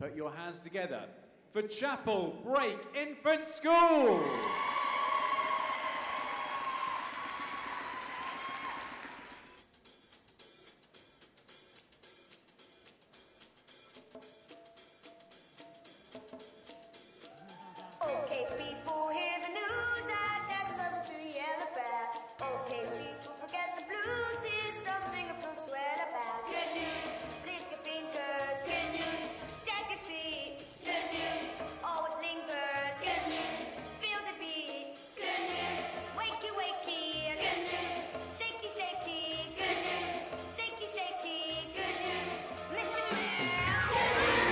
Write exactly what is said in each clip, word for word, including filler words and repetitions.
Put your hands together for Chapel Break Infant School. Okay, people, hear the news. I got something to yell about. Okay, people, forget the blues. Here's something I feel swell about. Good news, lift your fingers. Good news, stack your feet. Good news, always lingers. Good news, feel the beat. Good news, wakey, wakey. Good news, shaky, shaky. Good news, shaky, shaky. Good news, listen now. Good news.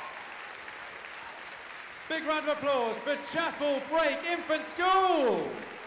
Big round of applause for Chapel Break Infant School.